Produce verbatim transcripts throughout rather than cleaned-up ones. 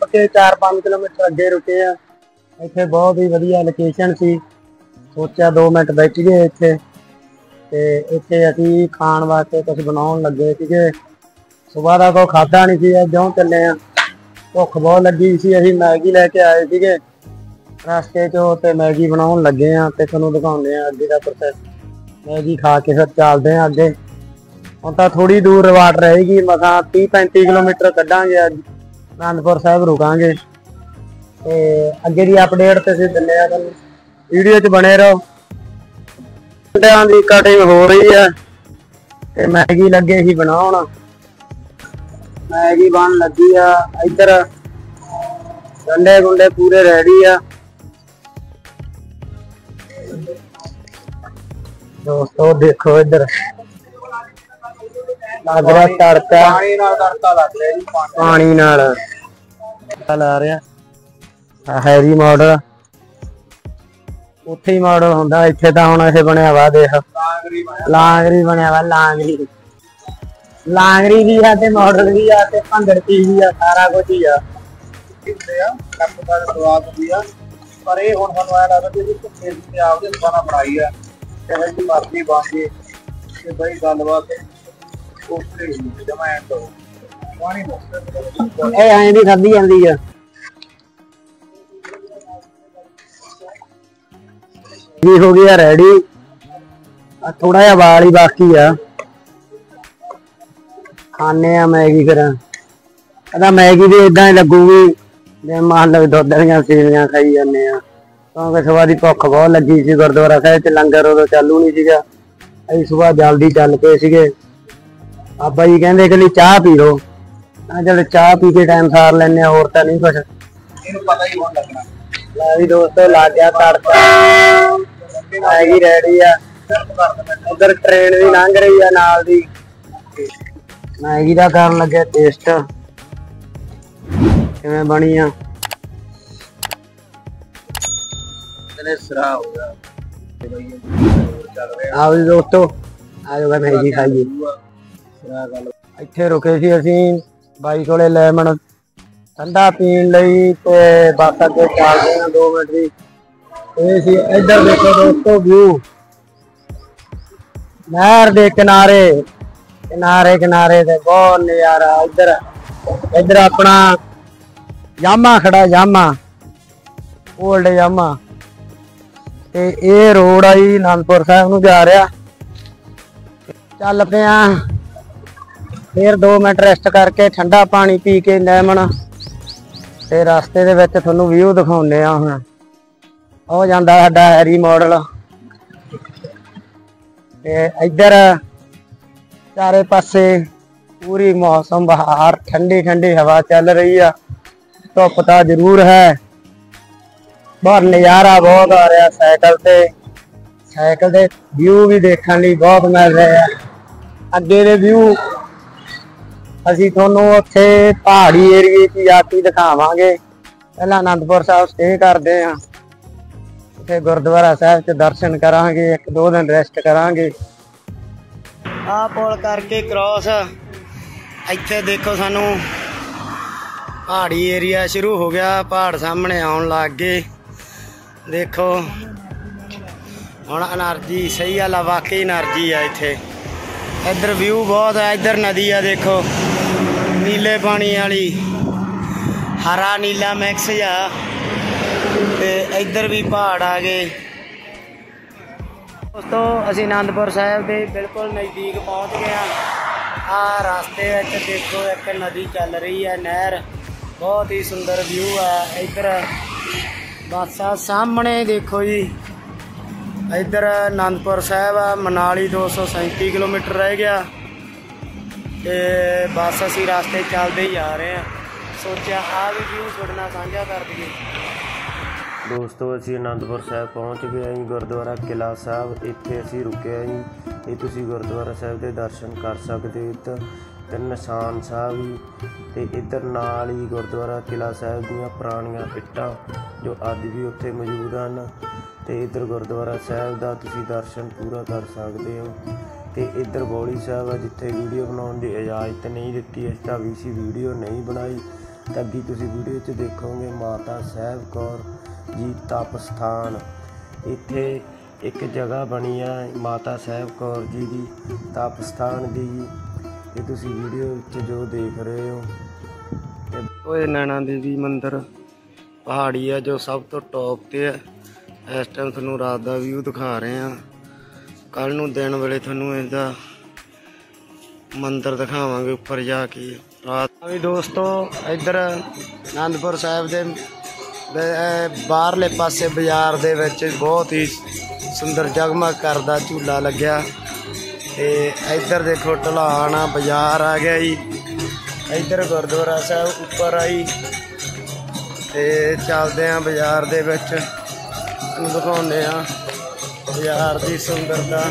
के चार पाँच किलोमीटर अगे रुके आ। इत्थे बहुत ही वधिया लोकेशन सी। सोचा दो मिनट बैठ गए इत्थे ते इत्थे असीं खाण वास्ते कुछ बनाउण लगे सीगे। सुबह का कोई खाधा नहीं सी, ज्यों चले आ भुख बहुत लगी सी। असीं मैगी लैके आए सीगे रस्ते चो ते मैगी बनाउण लगे आ ते तुहानूं दिखाउने आ अगे दा प्रोसैस। मैगी खा के फिर चलदे आ अगे। हुण तां थोड़ी दूर वाट रहेगी, मसां तीह पैंती किलोमीटर कड्डांगे। अज आनंदपुर साहिब रुकांगे ते अगे दी अपडेट ते असीं दिंदे आ तुहानूं। वीडियो च बने रहो। अंडिਆਂ ਦੀ कटिंग हो रही है ते मैगी लगे ही बनाउण। मैगी बन लगी आ। इधर गंडे गुंडे पूरे रेडी आ दोस्तों। देखो इधर लग रहा तड़का पानी नाल ला रहा हैवी मॉडल। उत्थे ही मॉडल हुंदा, इत्थे तां हुण इह बनिया वा देख लांगरी बनिया वा। लांगरी लांगरी भी है ते मॉडल भी है ते भंगड़ती भी है, सारा कुछ ही आ। स्वाद भी आ पर ये हुण सानूं ऐ लगदा कि इहदी ते आपदे हत्थां नाल बनाई है ते मर्जी बन गई ते बई गलबात ऐ भी खाधी जाती है। हो गया रेडी, थोड़ा जा वाल ही बाकी आ। खाने आ मैगी फिर कहता मैगी भी इदा ही लगूगी जे मान लो दुध दियां सेवियां खाई जाने आ, क्योंकि सुबह की भुख बहुत लगी सी। गुरुद्वारा साहिब च लंगर उदों चालू नहीं सीगा। असीं सुबह जल्दी चल पे सीगे। बाबा जी कहते कि चाह पी लो, चलो चाह पी के टाइम सार लेने, होर तां नहीं कुछ। लै भी दोस्तों लग गया तड़का, मैगी रेडी आ। उधर ट्रेन भी लंघ रही है नाल दी। मैगी का करन लगे टेस्ट किवें बनी आ। आओ जी दोस्तों, आ जाओ मैगी खाइए। इत्थे रुके सी असीं बाई कोले लेमन ठंडा पीण लई ते बस अगे चलदे हां दो मिनट दी। ਇਹ ਸੀ इधर देखो दोस्तों व्यू नहर दे किनारे किनारे किनारे ते बहुत नज़ारा। इधर इधर अपना यामा खड़ा, यामा ओल्ड यामा ते ये रोड आई आनंदपुर साहिब नूं जा रहा। चल पे फिर दो मिनट रेस्ट करके ठंडा पानी पी के लेमन ते रास्ते दे विच तुहानूं व्यू दिखाउने आ। हुण हो जाता साडा हैरी मॉडल ते इधर चारे पासे पूरी मौसम बहार, ठंडी ठंडी हवा चल रही है। धुप तो जरूर है पर नज़ारा बहुत आ रहा। साइकिल ते साइकिल दे व्यू भी देखने लिए बहुत मिल रहे हैं। अगे दे व्यू असीं तुहानूं उत्थे पहाड़ी एरिए च जाके दिखावांगे। पहला आनंदपुर साहिब स्टे करते हैं, उत्थे गुरुद्वारा साहिब च दर्शन करांगे, एक दो दिन रेस्ट करांगे। आ पुल करके क्रॉस इत्थे देखो सानू पहाड़ी एरिया शुरू हो गया। पहाड़ सामने आउण लग गए। देखो हुण एनर्जी सही गल आ, वाकई एनर्जी है इत्थे। इधर व्यू बहुत है। इधर नदी है देखो नीले पानी वाली, हरा नीला मिक्स जा ते इधर भी पहाड़ आ गए। दोस्तों असीं आनंदपुर साहिब के बिल्कुल नज़दीक पहुँच गए हैं। आ रास्ते में देखो एक नदी चल रही है, नहर, बहुत ही सुंदर व्यू है। इधर बस आ सामने देखो जी, इधर आनंदपुर साहिब मनाली दो सौ सैंती किलोमीटर रह गया ते बस असी रास्ते चलते ही आ रहे हैं। सोचा आ भी व्यू थोड़े नाल साझा कर दिए। दोस्तों असी आनंदपुर साहिब पहुँच गए जी। गुरुद्वारा किला साहिब इत्थे असी रुके जी। ये तुसी गुरुद्वारा साहिब के दर्शन कर सकते। इधर ते निशान साहिब ही ते इधर नाल ही गुरुद्वारा किला साहिब दीयां पुरानियां इट्टां जो अज भी उत्थे मौजूद हैं। ते इधर गुरुद्वारा साहिब दा तुसी दर्शन पूरा कर सकते हो। ते इधर बौली साहिब है जिथे वीडियो बनाने की इजाज़त नहीं दी, इस वी सी वीडियो नहीं बनाई। ਤੇ ਅੱਗੇ ਤੁਸੀਂ ਵੀਡੀਓ 'ਚ ਦੇਖੋਗੇ ਮਾਤਾ ਸਾਹਿਬ ਕੌਰ ਜੀ ਤਪ ਸਥਾਨ। ਇੱਥੇ ਇੱਕ ਜਗ੍ਹਾ ਬਣੀ ਆ ਮਾਤਾ ਸਾਹਿਬ ਕੌਰ ਜੀ ਦੀ ਤਪ ਸਥਾਨ ਦੀ। ਇਹ ਤੁਸੀਂ ਵੀਡੀਓ ਵਿੱਚ ਜੋ ਦੇਖ ਰਹੇ ਹੋ ਓਏ ਨੈਣਾ ਦੇਵੀ ਮੰਦਿਰ ਪਹਾੜੀ ਆ ਜੋ ਸਭ ਤੋਂ ਟੌਪ ਤੇ ਹੈ। ਇਸ ਟਾਈਮ ਤੁਹਾਨੂੰ ਰਾਤ ਦਾ ਵਿਊ ਦਿਖਾ ਰਹੇ ਆ। ਕੱਲ ਨੂੰ ਦਿਨ ਵੇਲੇ ਤੁਹਾਨੂੰ ਇਹਦਾ ਮੰਦਿਰ ਦਿਖਾਵਾਂਗੇ ਉੱਪਰ ਜਾ ਕੇ ਰਾਤ ਵੀ। ਦੋਸਤੋ ਇੱਧਰ ਆਨੰਦਪੁਰ ਸਾਹਿਬ ਦੇ ਬਾਹਰਲੇ ਪਾਸੇ ਬਾਜ਼ਾਰ ਦੇ ਵਿੱਚ ਬਹੁਤ ਹੀ ਸੁੰਦਰ ਜਗਮਗ ਕਰਦਾ ਝੂਲਾ ਲੱਗਿਆ। ਤੇ ਇੱਧਰ ਦੇਖੋ ਢਲਾਣ ਆ, ਬਾਜ਼ਾਰ ਆ ਗਿਆ ਜੀ। ਇੱਧਰ ਗੁਰਦੁਆਰਾ ਸਾਹਿਬ ਉੱਪਰ ਆਈ ਤੇ ਚੱਲਦੇ ਆ ਬਾਜ਼ਾਰ ਦੇ ਵਿੱਚ, ਤੁਹਾਨੂੰ ਦਿਖਾਉਂਦੇ ਆ ਬਾਜ਼ਾਰ ਦੀ ਸੁੰਦਰਤਾ।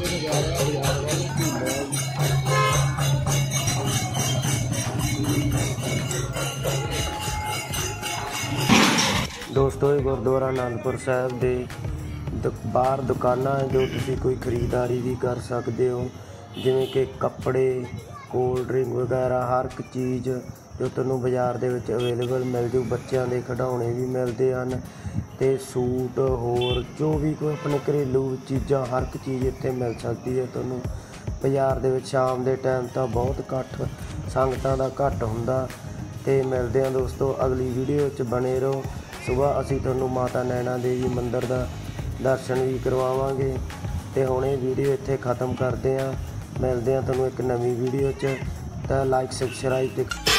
ਦੋਸਤੋ ਇਹ ਗੁਰਦੁਆਰਾ ਆਨੰਦਪੁਰ ਸਾਹਿਬ ਦੇ ਬਾਹਰ ਦੁਕਾਨਾਂ ਜੋ ਤੁਸੀਂ ਕੋਈ ਖਰੀਦਦਾਰੀ ਵੀ ਕਰ ਸਕਦੇ ਹੋ, ਜਿਵੇਂ ਕਿ ਕੱਪੜੇ, ਕੋਲਡ ਡਰਿੰਕ ਵਗੈਰਾ, ਹਰ ਇੱਕ ਚੀਜ਼ ਜੋ ਤੁਹਾਨੂੰ ਬਾਜ਼ਾਰ ਦੇ ਵਿੱਚ ਅਵੇਲੇਬਲ ਮਿਲ ਜੂ। ਬੱਚਿਆਂ ਦੇ ਖਿਡੌਣੇ ਵੀ ਮਿਲਦੇ ਹਨ ਅਤੇ ਸੂਟ ਹੋਰ ਜੋ ਵੀ ਕੋਈ ਆਪਣੇ ਘਰੇਲੂ ਚੀਜ਼ਾਂ, ਹਰ ਇੱਕ ਚੀਜ਼ ਇੱਥੇ ਮਿਲ ਸਕਦੀ ਹੈ ਤੁਹਾਨੂੰ ਬਾਜ਼ਾਰ ਦੇ ਵਿੱਚ। ਸ਼ਾਮ ਦੇ ਟਾਈਮ ਤਾਂ ਬਹੁਤ ਇਕੱਠ ਸੰਗਤਾਂ ਦਾ ਘੱਟ ਹੁੰਦਾ। ਅਤੇ ਮਿਲਦੇ ਹਾਂ ਦੋਸਤੋ ਅਗਲੀ ਵੀਡੀਓ 'ਚ, ਬਣੇ ਰਹੋ। ਸੁਬਾਹ ਅਸੀਂ ਤੁਹਾਨੂੰ ਮਾਤਾ ਨੈਣਾ ਦੇਵੀ ਮੰਦਿਰ ਦਾ ਦਰਸ਼ਨ ਵੀ ਕਰਵਾਵਾਂਗੇ। ਅਤੇ ਹੁਣ ਇਹ ਵੀਡੀਓ ਇੱਥੇ ਖ਼ਤਮ ਕਰਦੇ ਹਾਂ। ਮਿਲਦੇ ਹਾਂ ਤੁਹਾਨੂੰ ਇੱਕ ਨਵੀਂ ਵੀਡੀਓ 'ਚ। ਤਾਂ ਲਾਈਕ, ਸਬਸਕ੍ਰਾਈਬ ਤੇ